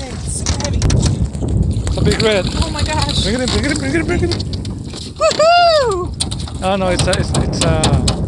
Okay, it's super heavy. It's a big red. Oh my gosh. Bring it in, bring it in, bring it in, bring it in. Woohoo! Oh no, it's a